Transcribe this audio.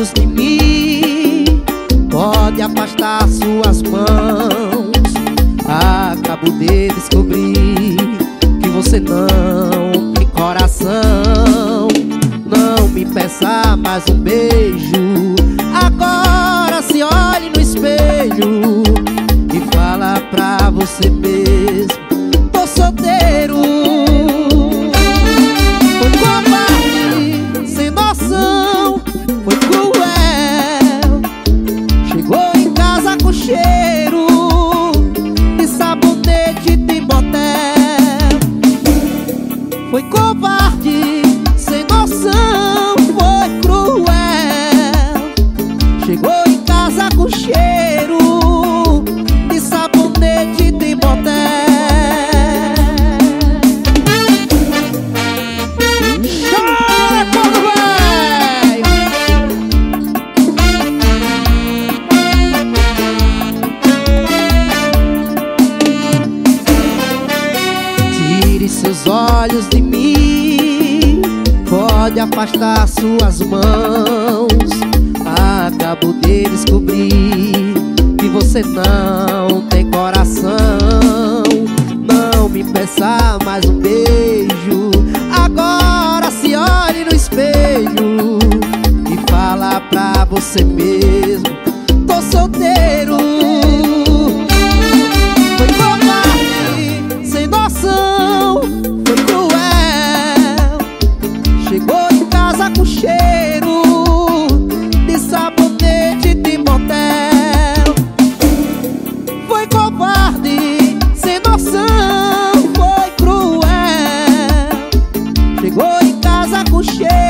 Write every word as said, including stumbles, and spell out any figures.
olhos de mim, pode afastar suas mãos. Acabo de descobrir que você não tem coração. Não me peça mais um beijo, agora se olhe no espelho e fala pra você mesmo: tô solteiro. Foi covarde, sem noção, foi cruel. Chegou em casa com cheiro de sabonete de motel. Foi covarde, sem noção, foi cruel. Chegou em casa com cheiro de sabonete de motel. Chora, corno velho! Tire seus olhos de mim, pode afastar suas mãos. Acabo de descobrir que você não tem coração. Não me peça mais um beijo, agora se olhe no espelho e fala pra você mesmo: tô solteiro. Foi covarde, sem noção, foi cruel. Chegou em casa com cheiro de sabonete de motel. Foi covarde, sem noção, foi cruel. Chegou em casa com cheiro